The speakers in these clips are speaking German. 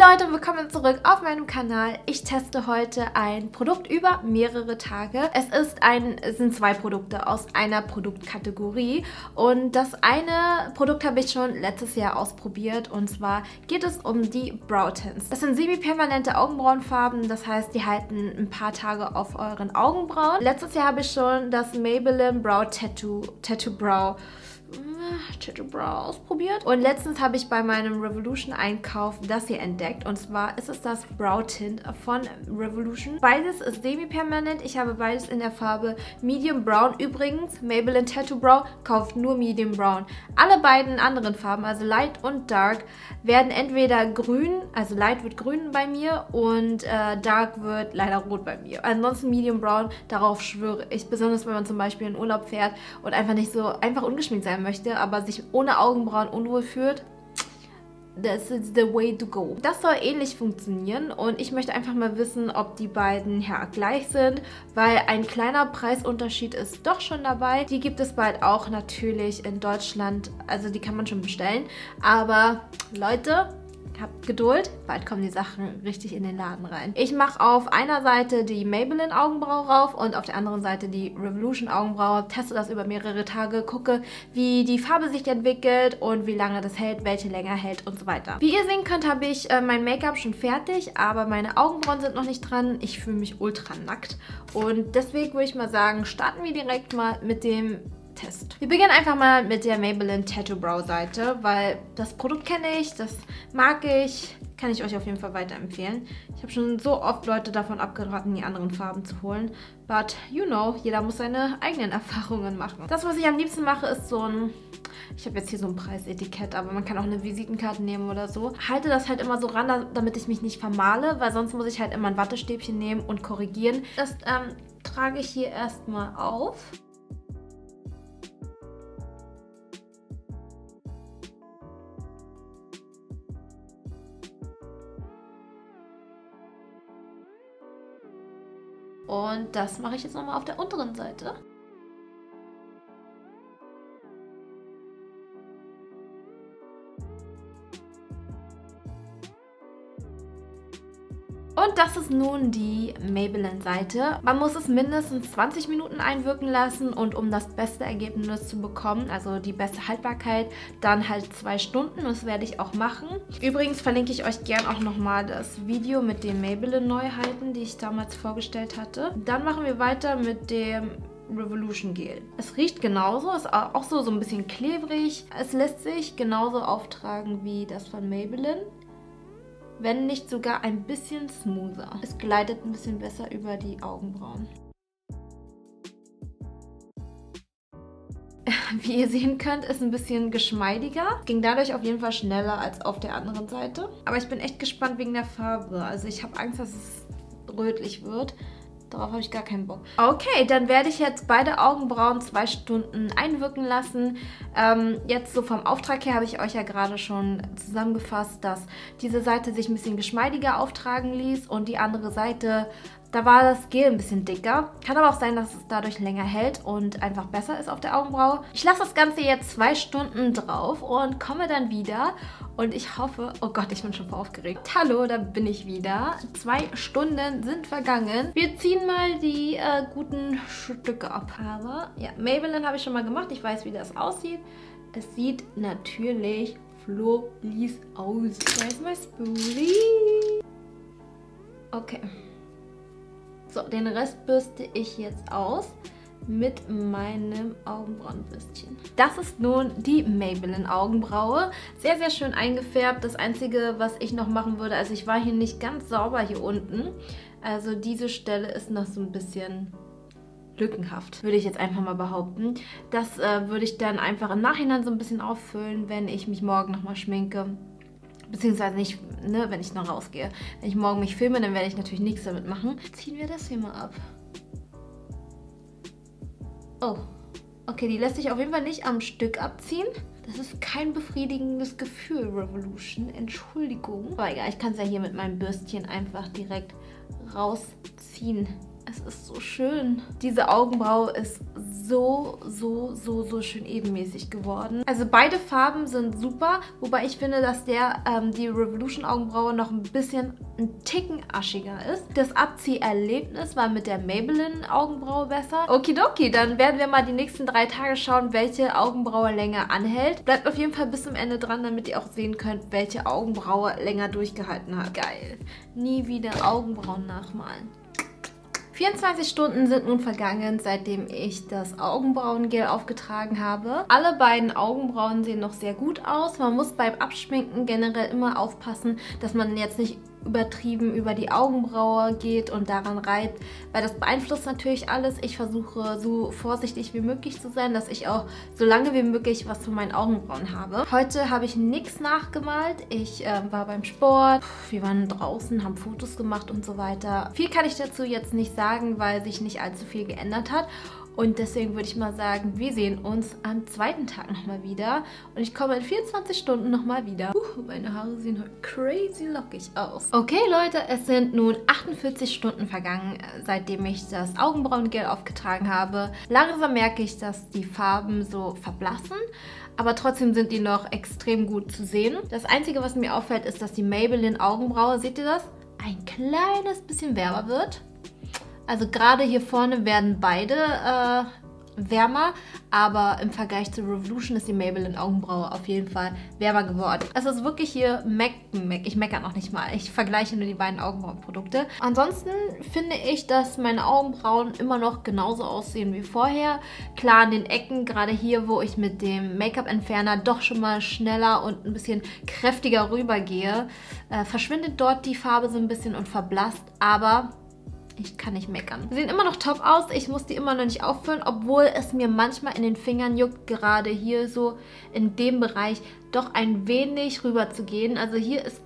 Leute, willkommen zurück auf meinem Kanal. Ich teste heute ein Produkt über mehrere Tage. Es sind zwei Produkte aus einer Produktkategorie und das eine Produkt habe ich schon letztes Jahr ausprobiert und zwar geht es um die Brow Tints. Das sind semi-permanente Augenbrauenfarben, das heißt, die halten ein paar Tage auf euren Augenbrauen. Letztes Jahr habe ich schon das Maybelline Brow Tattoo Brow ausprobiert. Und letztens habe ich bei meinem Revolution-Einkauf das hier entdeckt. Und zwar ist es das Brow Tint von Revolution. Beides ist semi-permanent. Ich habe beides in der Farbe Medium Brown. Übrigens, Maybelline Tattoo Brow kauft nur Medium Brown. Alle beiden anderen Farben, also Light und Dark, werden entweder grün, also Light wird grün bei mir und Dark wird leider rot bei mir. Ansonsten Medium Brown, darauf schwöre ich. Besonders wenn man zum Beispiel in Urlaub fährt und einfach nicht so einfach ungeschminkt sein möchte, aber sich ohne Augenbrauen unwohl fühlt. This is the way to go. Das soll ähnlich funktionieren und ich möchte einfach mal wissen, ob die beiden ja gleich sind, weil ein kleiner Preisunterschied ist doch schon dabei. Die gibt es bald auch natürlich in Deutschland, also die kann man schon bestellen. Aber Leute, habt Geduld, bald kommen die Sachen richtig in den Laden rein. Ich mache auf einer Seite die Maybelline Augenbraue rauf und auf der anderen Seite die Revolution Augenbraue. Teste das über mehrere Tage, gucke, wie die Farbe sich entwickelt und wie lange das hält, welche länger hält und so weiter. Wie ihr sehen könnt, habe ich mein Make-up schon fertig, aber meine Augenbrauen sind noch nicht dran. Ich fühle mich ultra nackt und deswegen würde ich mal sagen, starten wir direkt mal mit dem Test. Wir beginnen einfach mal mit der Maybelline Tattoo Brow Seite, weil das Produkt kenne ich, das mag ich, kann ich euch auf jeden Fall weiterempfehlen. Ich habe schon so oft Leute davon abgeraten, die anderen Farben zu holen, but you know, jeder muss seine eigenen Erfahrungen machen. Das, was ich am liebsten mache, ist so ein, ich habe jetzt hier so ein Preisetikett, aber man kann auch eine Visitenkarte nehmen oder so. Halte das halt immer so ran, damit ich mich nicht vermale, weil sonst muss ich halt immer ein Wattestäbchen nehmen und korrigieren. Das trage ich hier erstmal auf. Und das mache ich jetzt nochmal auf der unteren Seite. Und das ist nun die Maybelline-Seite. Man muss es mindestens 20 Minuten einwirken lassen und um das beste Ergebnis zu bekommen, also die beste Haltbarkeit, dann halt 2 Stunden. Das werde ich auch machen. Übrigens verlinke ich euch gern auch nochmal das Video mit den Maybelline-Neuheiten, die ich damals vorgestellt hatte. Dann machen wir weiter mit dem Revolution Gel. Es riecht genauso, ist auch so ein bisschen klebrig. Es lässt sich genauso auftragen wie das von Maybelline, wenn nicht sogar ein bisschen smoother. Es gleitet ein bisschen besser über die Augenbrauen. Wie ihr sehen könnt, ist ein bisschen geschmeidiger. Ging dadurch auf jeden Fall schneller als auf der anderen Seite. Aber ich bin echt gespannt wegen der Farbe. Also ich habe Angst, dass es rötlich wird. Darauf habe ich gar keinen Bock. Okay, dann werde ich jetzt beide Augenbrauen 2 Stunden einwirken lassen. Jetzt so vom Auftrag her habe ich euch ja gerade schon zusammengefasst, dass diese Seite sich ein bisschen geschmeidiger auftragen ließ und die andere Seite, da war das Gel ein bisschen dicker. Kann aber auch sein, dass es dadurch länger hält und einfach besser ist auf der Augenbraue. Ich lasse das Ganze jetzt 2 Stunden drauf und komme dann wieder. Und ich hoffe, oh Gott, ich bin schon voll aufgeregt. Hallo, da bin ich wieder. 2 Stunden sind vergangen. Wir ziehen mal die guten Stücke ab. Aber ja, Maybelline habe ich schon mal gemacht. Ich weiß, wie das aussieht. Es sieht natürlich flawless aus. Da ist mein Spoolie. Okay. So, den Rest bürste ich jetzt aus mit meinem Augenbrauenbürstchen. Das ist nun die Maybelline Augenbraue. Sehr, sehr schön eingefärbt. Das Einzige, was ich noch machen würde, also ich war hier nicht ganz sauber hier unten. Also diese Stelle ist noch so ein bisschen lückenhaft, würde ich jetzt einfach mal behaupten. Das würde ich dann einfach im Nachhinein so ein bisschen auffüllen, wenn ich mich morgen nochmal schminke. Beziehungsweise nicht, ne, wenn ich noch rausgehe. Wenn ich morgen mich filme, dann werde ich natürlich nichts damit machen. Ziehen wir das hier mal ab. Oh, okay, die lässt sich auf jeden Fall nicht am Stück abziehen. Das ist kein befriedigendes Gefühl, Revolution. Entschuldigung. Aber egal, ich kann es ja hier mit meinem Bürstchen einfach direkt rausziehen. Es ist so schön. Diese Augenbraue ist so schön ebenmäßig geworden. Also beide Farben sind super, wobei ich finde, dass die Revolution Augenbraue noch ein Ticken aschiger ist. Das Abzieherlebnis war mit der Maybelline Augenbraue besser. Okidoki, dann werden wir mal die nächsten 3 Tage schauen, welche Augenbraue länger anhält. Bleibt auf jeden Fall bis zum Ende dran, damit ihr auch sehen könnt, welche Augenbraue länger durchgehalten hat. Geil. Nie wieder Augenbrauen nachmalen. 24 Stunden sind nun vergangen, seitdem ich das Augenbrauengel aufgetragen habe. Alle beiden Augenbrauen sehen noch sehr gut aus. Man muss beim Abschminken generell immer aufpassen, dass man jetzt nicht übertrieben über die Augenbraue geht und daran reibt, weil das beeinflusst natürlich alles. Ich versuche so vorsichtig wie möglich zu sein, dass ich auch so lange wie möglich was von meinen Augenbrauen habe. Heute habe ich nichts nachgemalt. Ich war beim Sport, wir waren draußen, haben Fotos gemacht und so weiter. Viel kann ich dazu jetzt nicht sagen, weil sich nicht allzu viel geändert hat. Und deswegen würde ich mal sagen, wir sehen uns am zweiten Tag nochmal wieder. Und ich komme in 24 Stunden nochmal wieder. Meine Haare sehen heute crazy lockig aus. Okay, Leute, es sind nun 48 Stunden vergangen, seitdem ich das Augenbrauengel aufgetragen habe. Langsam merke ich, dass die Farben so verblassen. Aber trotzdem sind die noch extrem gut zu sehen. Das Einzige, was mir auffällt, ist, dass die Maybelline Augenbraue, seht ihr das? Ein kleines bisschen wärmer wird. Also gerade hier vorne werden beide wärmer, aber im Vergleich zu Revolution ist die Maybelline Augenbraue auf jeden Fall wärmer geworden. Es ist wirklich hier ich meckere noch nicht mal. Ich vergleiche nur die beiden Augenbrauenprodukte. Ansonsten finde ich, dass meine Augenbrauen immer noch genauso aussehen wie vorher. Klar, an den Ecken, gerade hier, wo ich mit dem Make-up-Entferner doch schon mal schneller und ein bisschen kräftiger rübergehe, verschwindet dort die Farbe so ein bisschen und verblasst, aber ich kann nicht meckern. Sie sehen immer noch top aus. Ich muss die immer noch nicht auffüllen, obwohl es mir manchmal in den Fingern juckt, gerade hier so in dem Bereich doch ein wenig rüber zu gehen. Also hier ist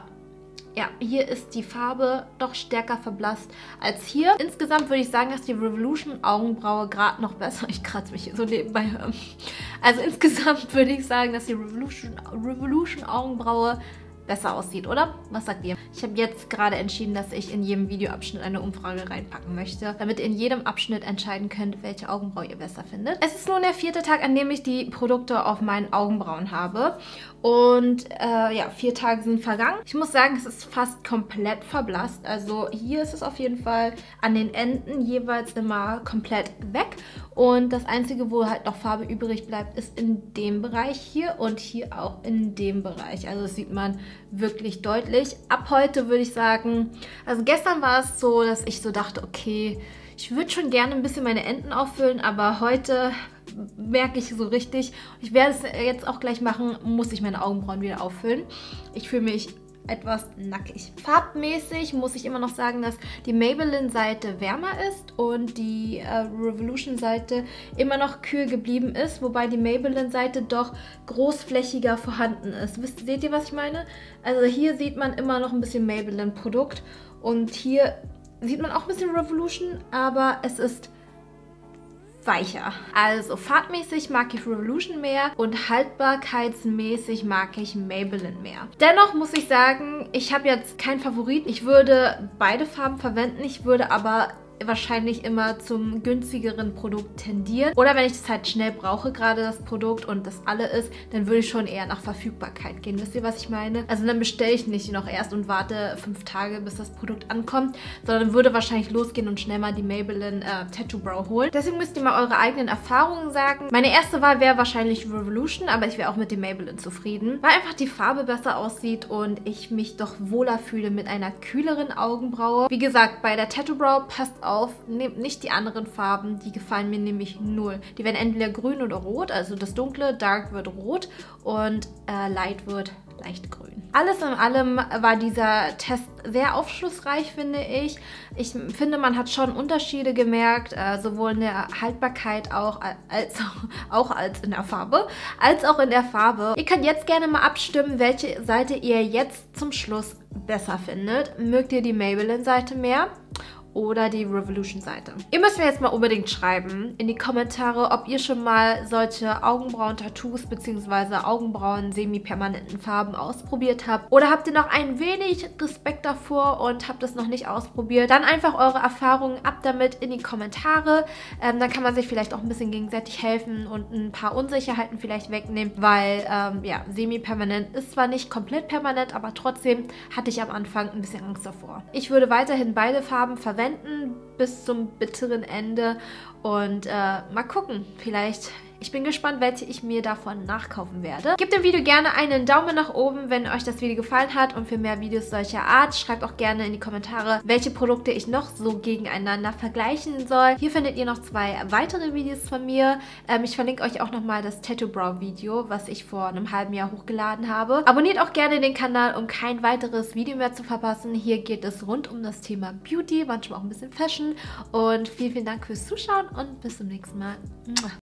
hier ist die Farbe doch stärker verblasst als hier. Insgesamt würde ich sagen, dass die Revolution Augenbraue gerade noch besser... Ich kratze mich hier so nebenbei. Also insgesamt würde ich sagen, dass die Revolution Augenbraue besser aussieht, oder? Was sagt ihr? Ich habe jetzt gerade entschieden, dass ich in jedem Videoabschnitt eine Umfrage reinpacken möchte, damit ihr in jedem Abschnitt entscheiden könnt, welche Augenbraue ihr besser findet. Es ist nun der 4. Tag, an dem ich die Produkte auf meinen Augenbrauen habe. Und 4 Tage sind vergangen. Ich muss sagen, es ist fast komplett verblasst. Also hier ist es auf jeden Fall an den Enden jeweils immer komplett weg. Und das Einzige, wo halt noch Farbe übrig bleibt, ist in dem Bereich hier und hier auch in dem Bereich. Also das sieht man wirklich deutlich. Ab heute würde ich sagen, also gestern war es so, dass ich so dachte, okay, ich würde schon gerne ein bisschen meine Enden auffüllen, aber heute merke ich so richtig, ich werde es jetzt auch gleich machen, muss ich meine Augenbrauen wieder auffüllen. Ich fühle mich etwas nackig. Farbmäßig muss ich immer noch sagen, dass die Maybelline-Seite wärmer ist und die Revolution-Seite immer noch kühl geblieben ist, wobei die Maybelline-Seite doch großflächiger vorhanden ist. Seht ihr, was ich meine? Also hier sieht man immer noch ein bisschen Maybelline-Produkt und hier sieht man auch ein bisschen Revolution, aber es ist weicher. Also farbmäßig mag ich Revolution mehr und haltbarkeitsmäßig mag ich Maybelline mehr. Dennoch muss ich sagen, ich habe jetzt keinen Favorit. Ich würde beide Farben verwenden, ich würde aber wahrscheinlich immer zum günstigeren Produkt tendieren. Oder wenn ich es halt schnell brauche, gerade das Produkt und das alle ist, dann würde ich schon eher nach Verfügbarkeit gehen. Wisst ihr, was ich meine? Also dann bestelle ich nicht noch erst und warte 5 Tage, bis das Produkt ankommt, sondern würde wahrscheinlich losgehen und schnell mal die Maybelline Tattoo Brow holen. Deswegen müsst ihr mal eure eigenen Erfahrungen sagen. Meine erste Wahl wäre wahrscheinlich Revolution, aber ich wäre auch mit dem Maybelline zufrieden, weil einfach die Farbe besser aussieht und ich mich doch wohler fühle mit einer kühleren Augenbraue. Wie gesagt, bei der Tattoo Brow passt auf, nehmt nicht die anderen Farben, die gefallen mir nämlich null. Die werden entweder grün oder rot, also das dunkle Dark wird rot und Light wird leicht grün. Alles in allem war dieser Test sehr aufschlussreich, finde ich. Ich finde, man hat schon Unterschiede gemerkt, sowohl in der Haltbarkeit als in der Farbe, als auch in der Farbe. Ihr könnt jetzt gerne mal abstimmen, welche Seite ihr jetzt zum Schluss besser findet. Mögt ihr die Maybelline-Seite mehr oder die Revolution-Seite. Ihr müsst mir jetzt mal unbedingt schreiben in die Kommentare, ob ihr schon mal solche Augenbrauen-Tattoos bzw. Augenbrauen semi-permanenten Farben ausprobiert habt. Oder habt ihr noch ein wenig Respekt davor und habt es noch nicht ausprobiert? Dann einfach eure Erfahrungen ab damit in die Kommentare. Dann kann man sich vielleicht auch ein bisschen gegenseitig helfen und ein paar Unsicherheiten vielleicht wegnehmen, weil ja, semi-permanent ist zwar nicht komplett permanent, aber trotzdem hatte ich am Anfang ein bisschen Angst davor. Ich würde weiterhin beide Farben verwenden bis zum bitteren Ende und mal gucken, vielleicht... Ich bin gespannt, welche ich mir davon nachkaufen werde. Gebt dem Video gerne einen Daumen nach oben, wenn euch das Video gefallen hat, und für mehr Videos solcher Art schreibt auch gerne in die Kommentare, welche Produkte ich noch so gegeneinander vergleichen soll. Hier findet ihr noch 2 weitere Videos von mir. Ich verlinke euch auch nochmal das Tattoo Brow Video, was ich vor einem halben Jahr hochgeladen habe. Abonniert auch gerne den Kanal, um kein weiteres Video mehr zu verpassen. Hier geht es rund um das Thema Beauty, manchmal auch ein bisschen Fashion. Und vielen, vielen Dank fürs Zuschauen und bis zum nächsten Mal.